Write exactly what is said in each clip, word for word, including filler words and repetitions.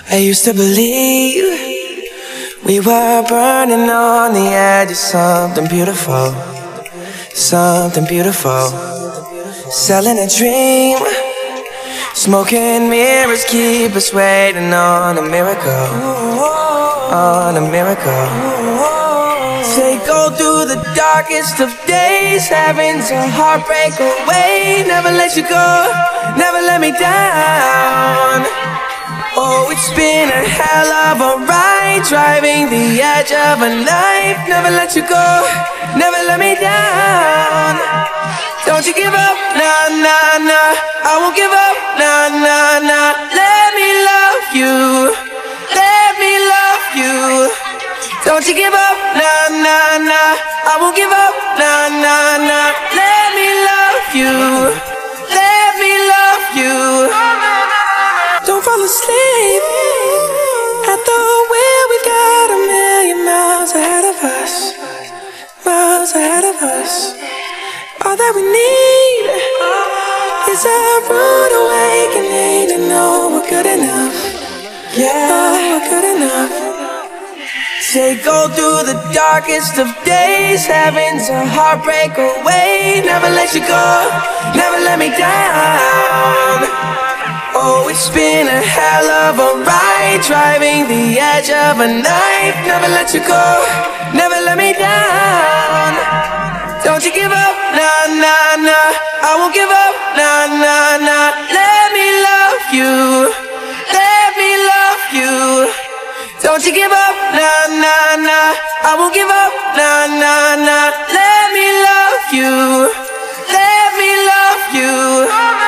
I used to believe we were burning on the edge of something beautiful, something beautiful. Selling a dream, smoking mirrors keep us waiting on a miracle, on a miracle. Say go through the darkest of days, having to heartbreak away. Never let you go, never let me down. Oh, it's been a hell of a ride, driving the edge of a knife. Never let you go, never let me down. Don't you give up, nah, nah, nah. I won't give up, nah, nah, nah. Let me love you, let me love you. Don't you give up, nah, nah, nah. I won't give up, nah, nah, nah. Let me love you, let me love you. Don't fall asleep at the wheel. We've got a million miles ahead of us, miles ahead of us. All that we need is a rude awakening to know we're good enough. Yeah, we're good enough. Say go through the darkest of days, having to heartbreak away. Never let you go, never let me down. Oh, it's been a hell of a ride, driving the edge of a knife. Never let you go, never let me down. Don't you give up, nah, nah, nah. I won't give up, nah, nah, nah. Let me love you, let me love you. Don't you give up, nah, nah, nah. I won't give up, nah, nah, nah. Let me love you, let me love you.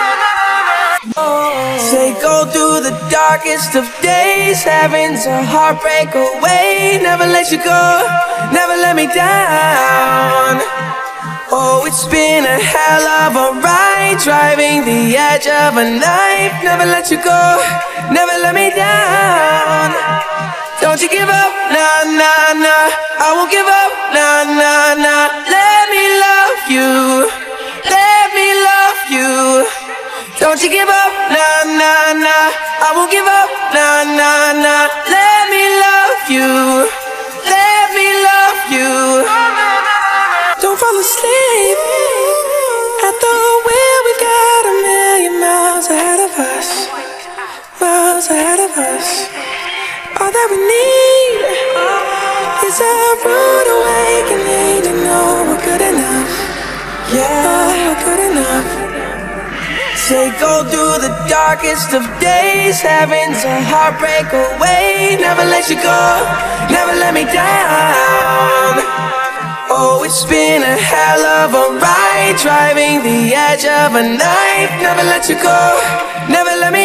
Say go through the darkest of days, having to heartbreak away. Never let you go, never let me down. Oh, it's been a hell of a ride, driving the edge of a knife. Never let you go, never let me down. Don't you give up, nah, nah, nah. I won't give up, nah, nah, nah. Let me love you, let me love you. Don't you give up, nah, nah, nah. I won't give up, nah, nah, nah. Let me love you, let me love you. Don't fall asleep at the wheel. We've got a million miles ahead of us, miles ahead of us. All that we need is a rude awakening to know we're good enough. Yeah, we're good enough. Say go through the darkest of days, having to heartbreak away. Never let you go, never let me down. Oh, it's been a hell of a ride, driving the edge of a knife. Never let you go, never let me